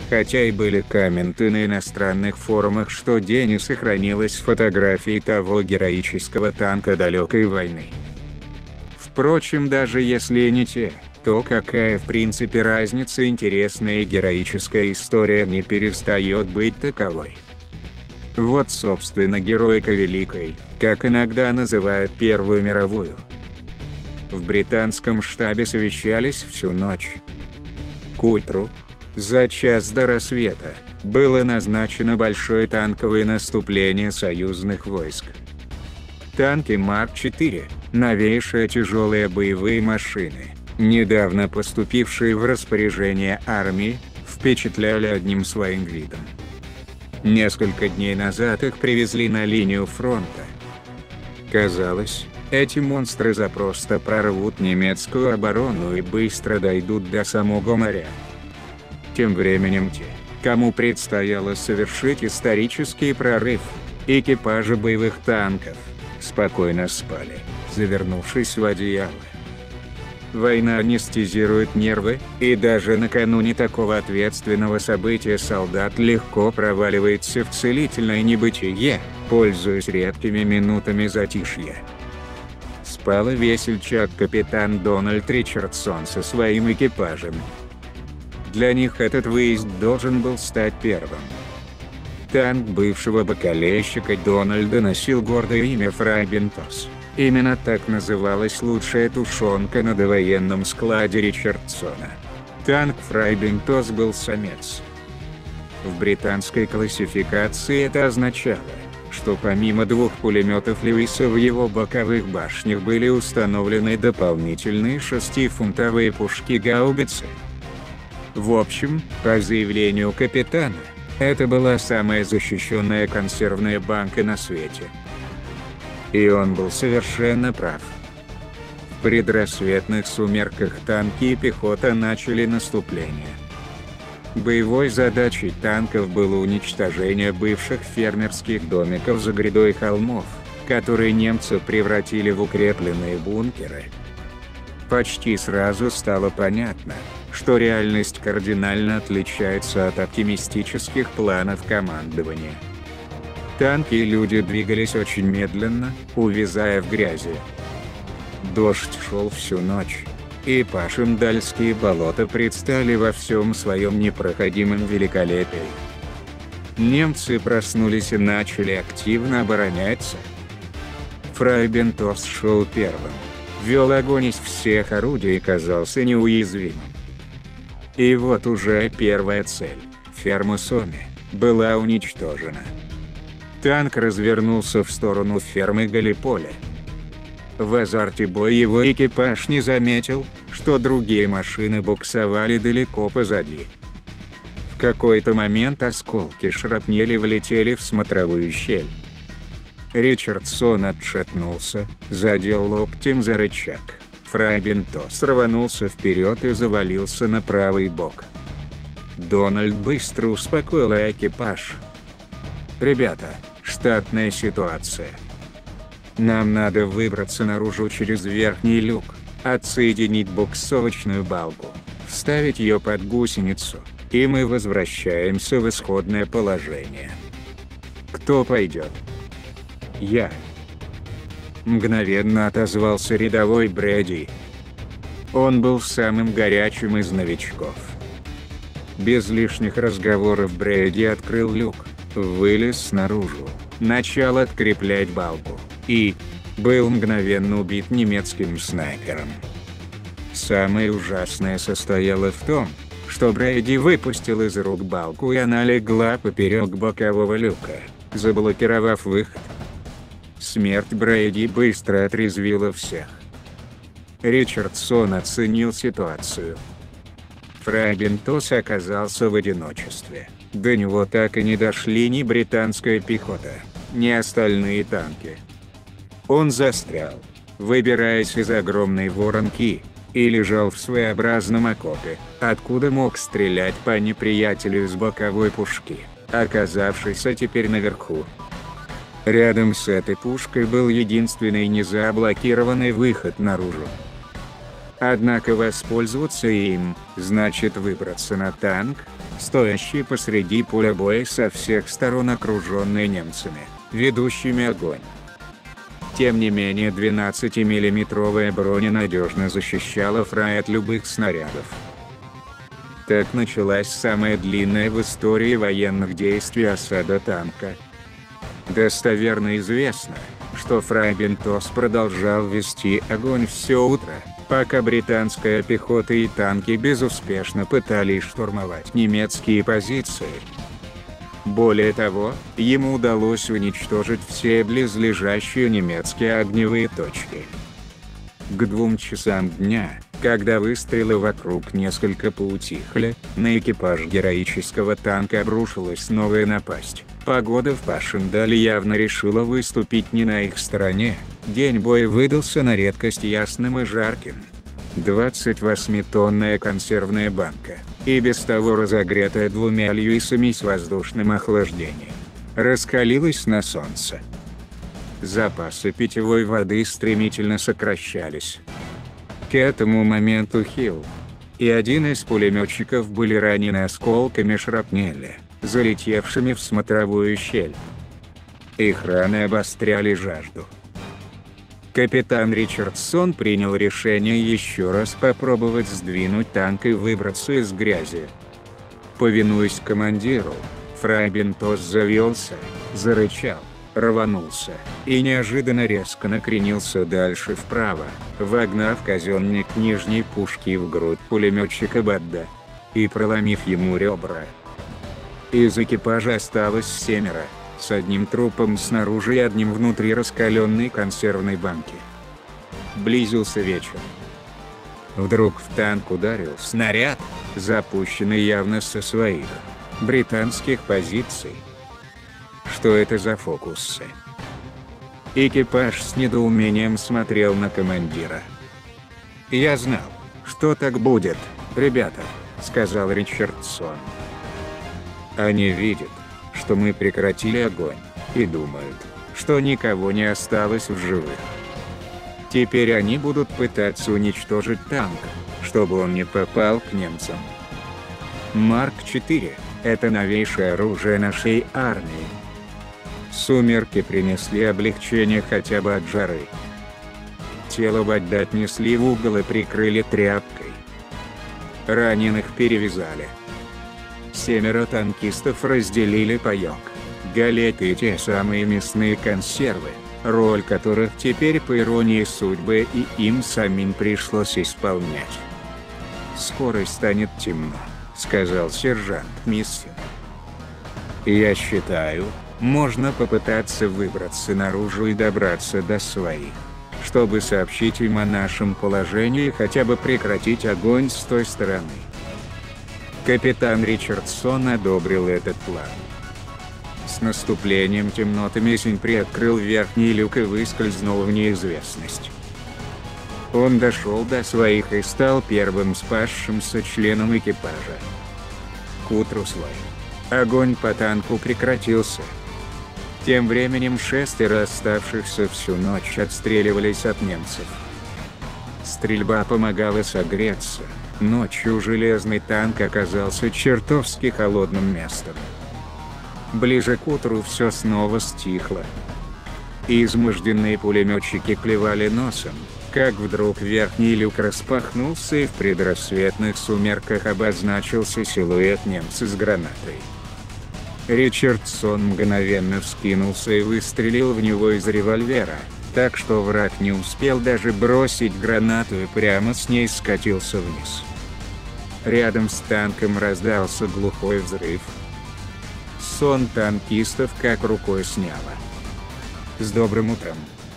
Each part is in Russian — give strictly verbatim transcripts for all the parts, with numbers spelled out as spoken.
хотя и были комменты на иностранных форумах, что где не сохранилось фотографии того героического танка далекой войны. Впрочем, даже если и не те, то какая в принципе разница, интересная и героическая история не перестает быть таковой. Вот собственно героика Великой, как иногда называют Первую мировую. В британском штабе совещались всю ночь. К утру, за час до рассвета, было назначено большое танковое наступление союзных войск. Танки Марк четыре, новейшие тяжелые боевые машины, недавно поступившие в распоряжение армии, впечатляли одним своим видом. Несколько дней назад их привезли на линию фронта. Казалось, эти монстры запросто прорвут немецкую оборону и быстро дойдут до самого моря. Тем временем те, кому предстояло совершить исторический прорыв, экипажи боевых танков, спокойно спали, завернувшись в одеяло. Война анестезирует нервы, и даже накануне такого ответственного события солдат легко проваливается в целительное небытие, пользуясь редкими минутами затишья. Спал и весельчак капитан Дональд Ричардсон со своим экипажем. Для них этот выезд должен был стать первым. Танк бывшего бакалейщика Дональда носил гордое имя Фрайбентос. Именно так называлась лучшая тушенка на довоенном складе Ричардсона. Танк Фрайбентос был самец. В британской классификации это означало, что помимо двух пулеметов Льюиса в его боковых башнях были установлены дополнительные шестифунтовые пушки-гаубицы. В общем, по заявлению капитана, это была самая защищенная консервная банка на свете. И он был совершенно прав. В предрассветных сумерках танки и пехота начали наступление. Боевой задачей танков было уничтожение бывших фермерских домиков за грядой холмов, которые немцы превратили в укрепленные бункеры. Почти сразу стало понятно, что реальность кардинально отличается от оптимистических планов командования. Танки и люди двигались очень медленно, увязая в грязи. Дождь шел всю ночь, и Пашиндальские болота предстали во всем своем непроходимом великолепии. Немцы проснулись и начали активно обороняться. Фрайбентос шел первым, вел огонь из всех орудий и казался неуязвимым. И вот уже первая цель, ферма Соми, была уничтожена. Танк развернулся в сторону фермы Галиполи. В азарте боя его экипаж не заметил, что другие машины буксовали далеко позади. В какой-то момент осколки шрапнели влетели в смотровую щель. Ричардсон отшатнулся, задел локтем за рычаг. Фрайбентос рванулся вперед и завалился на правый бок. Дональд быстро успокоил экипаж. «Ребята, штатная ситуация. Нам надо выбраться наружу через верхний люк, отсоединить буксовочную балку, вставить ее под гусеницу, и мы возвращаемся в исходное положение. Кто пойдет?» «Я». Мгновенно отозвался рядовой Брэди. Он был самым горячим из новичков. Без лишних разговоров Брэди открыл люк, вылез наружу, начал откреплять балку, и был мгновенно убит немецким снайпером. Самое ужасное состояло в том, что Брэди выпустил из рук балку, и она легла поперек бокового люка, заблокировав выход. Смерть Брэди быстро отрезвила всех. Ричардсон оценил ситуацию. Фрайбентос оказался в одиночестве. До него так и не дошли ни британская пехота, ни остальные танки. Он застрял, выбираясь из огромной воронки, и лежал в своеобразном окопе, откуда мог стрелять по неприятелю из боковой пушки, оказавшейся теперь наверху. Рядом с этой пушкой был единственный незаблокированный выход наружу. Однако воспользоваться им, значит выбраться на танк, стоящий посреди поля боя со всех сторон окруженный немцами, ведущими огонь. Тем не менее двенадцатимиллиметровая броня надежно защищала фрай от любых снарядов. Так началась самая длинная в истории военных действий осада танка. Достоверно известно, что фрай Бентос продолжал вести огонь все утро, пока британская пехота и танки безуспешно пытались штурмовать немецкие позиции. Более того, ему удалось уничтожить все близлежащие немецкие огневые точки. К двум часам дня, когда выстрелы вокруг несколько поутихли, на экипаж героического танка обрушилась новая напасть. Погода в Пашендале явно решила выступить не на их стороне. День боя выдался на редкость ясным и жарким. двадцативосьмитонная консервная банка, и без того разогретая двумя люисами с воздушным охлаждением, раскалилась на солнце. Запасы питьевой воды стремительно сокращались. К этому моменту Хилл и один из пулеметчиков были ранены осколками шрапнели, залетевшими в смотровую щель. Их раны обостряли жажду. Капитан Ричардсон принял решение еще раз попробовать сдвинуть танк и выбраться из грязи. Повинуясь командиру, фрай Бентос завелся, зарычал, рванулся и неожиданно резко накренился дальше вправо, вогнав казенник нижней пушки в грудь пулеметчика Бадда и проломив ему ребра. Из экипажа осталось семеро, с одним трупом снаружи и одним внутри раскаленной консервной банки. Близился вечер. Вдруг в танк ударил снаряд, запущенный явно со своих британских позиций. Что это за фокусы? Экипаж с недоумением смотрел на командира. «Я знал, что так будет, ребята», — сказал Ричардсон. «Они видят, что мы прекратили огонь, и думают, что никого не осталось в живых. Теперь они будут пытаться уничтожить танк, чтобы он не попал к немцам. Марк четыре – это новейшее оружие нашей армии. Сумерки принесли облегчение хотя бы от жары. Тело Бадда отнесли в угол и прикрыли тряпкой. Раненых перевязали. Семеро танкистов разделили паёк, галеты и те самые мясные консервы, роль которых теперь, по иронии судьбы, и им самим пришлось исполнять. «Скоро станет темно», — сказал сержант Миссин. «Я считаю, можно попытаться выбраться наружу и добраться до своих, чтобы сообщить им о нашем положении и хотя бы прекратить огонь с той стороны». Капитан Ричардсон одобрил этот план. С наступлением темноты Миссин приоткрыл верхний люк и выскользнул в неизвестность. Он дошел до своих и стал первым спасшимся членом экипажа. К утру свой огонь по танку прекратился. Тем временем шестеро оставшихся всю ночь отстреливались от немцев. Стрельба помогала согреться. Ночью железный танк оказался чертовски холодным местом. Ближе к утру все снова стихло. Изможденные пулеметчики клевали носом, как вдруг верхний люк распахнулся и в предрассветных сумерках обозначился силуэт немца с гранатой. Ричардсон мгновенно вскинулся и выстрелил в него из револьвера, так что враг не успел даже бросить гранату и прямо с ней скатился вниз. Рядом с танком раздался глухой взрыв. Сон танкистов как рукой сняло. «С добрым утром!»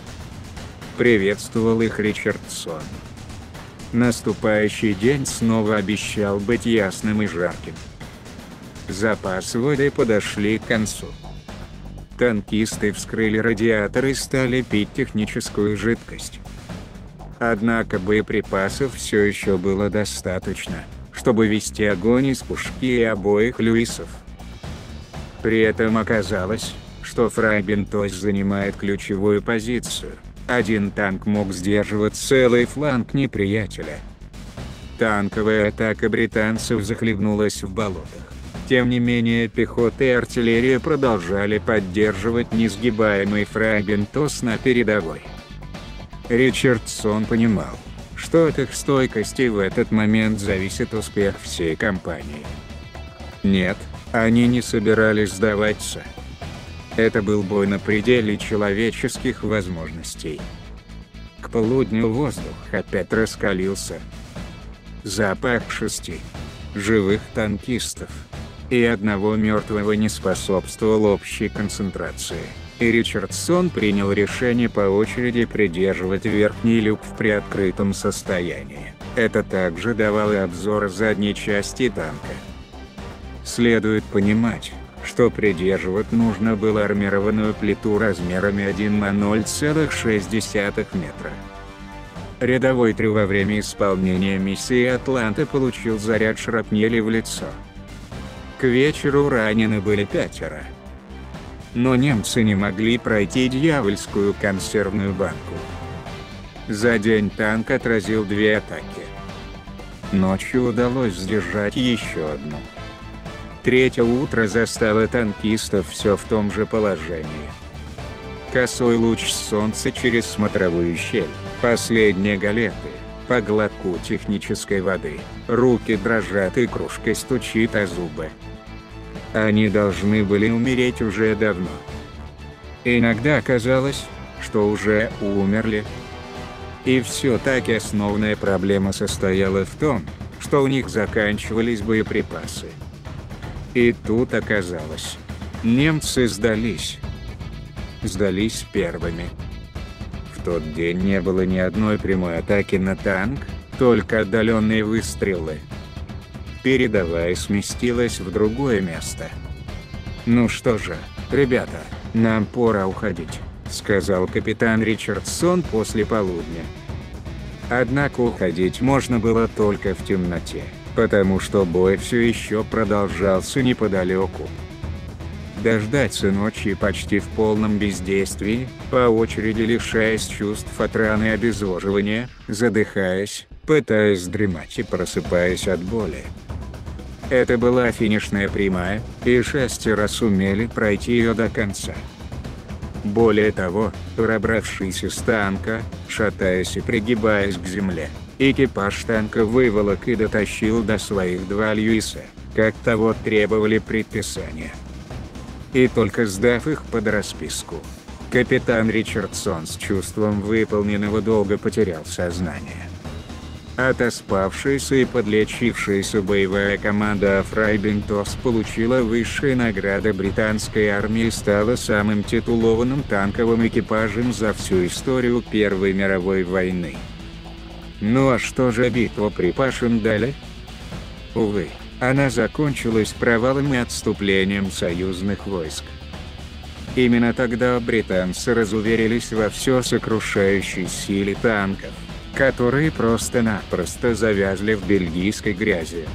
— приветствовал их Ричардсон. Наступающий день снова обещал быть ясным и жарким. Запасы воды подошли к концу. Танкисты вскрыли радиаторы и стали пить техническую жидкость. Однако боеприпасов все еще было достаточно, чтобы вести огонь из пушки и обоих люисов. При этом оказалось, что фрай Бентос занимает ключевую позицию. Один танк мог сдерживать целый фланг неприятеля. Танковая атака британцев захлебнулась в болотах. Тем не менее пехота и артиллерия продолжали поддерживать несгибаемый фрайбентос на передовой. Ричардсон понимал, что от их стойкости в этот момент зависит успех всей кампании. Нет, они не собирались сдаваться. Это был бой на пределе человеческих возможностей. К полудню воздух опять раскалился. Запах шести живых танкистов и одного мертвого не способствовал общей концентрации, и Ричардсон принял решение по очереди придерживать верхний люк в приоткрытом состоянии. Это также давало обзор задней части танка. Следует понимать, что придерживать нужно было армированную плиту размерами один на ноль целых шесть десятых метра. Рядовой Трю во время исполнения миссии «Атланта» получил заряд шрапнели в лицо. К вечеру ранены были пятеро. Но немцы не могли пройти дьявольскую консервную банку. За день танк отразил две атаки. Ночью удалось сдержать еще одну. Третье утро застало танкистов все в том же положении. Косой луч солнца через смотровую щель, последние галеты, по глотку технической воды, руки дрожат и кружкой стучит о зубы. Они должны были умереть уже давно. Иногда казалось, что уже умерли. И все-таки основная проблема состояла в том, что у них заканчивались боеприпасы. И тут оказалось, немцы сдались. Сдались первыми. В тот день не было ни одной прямой атаки на танк, только отдаленные выстрелы. Передовая сместилась в другое место. «Ну что же, ребята, нам пора уходить», — сказал капитан Ричардсон после полудня. Однако уходить можно было только в темноте, потому что бой все еще продолжался неподалеку. Дождаться ночи почти в полном бездействии, по очереди лишаясь чувств от раны и обезвоживания, задыхаясь, пытаясь дремать и просыпаясь от боли. Это была финишная прямая, и шестеро сумели пройти ее до конца. Более того, пробравшись из танка, шатаясь и пригибаясь к земле, экипаж танка выволок и дотащил до своих два Льюиса, как того требовали предписания. И только сдав их под расписку, капитан Ричардсон с чувством выполненного долга потерял сознание. Отоспавшаяся и подлечившаяся боевая команда «Фрайбентос» получила высшие награды британской армии и стала самым титулованным танковым экипажем за всю историю Первой мировой войны. Ну а что же битва при Пашендале? Увы, она закончилась провалом и отступлением союзных войск. Именно тогда британцы разуверились во все сокрушающей силе танков, которые просто-напросто завязли в бельгийской грязи.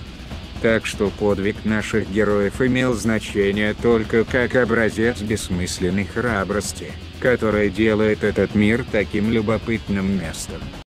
Так что подвиг наших героев имел значение только как образец бессмысленной храбрости, которая делает этот мир таким любопытным местом.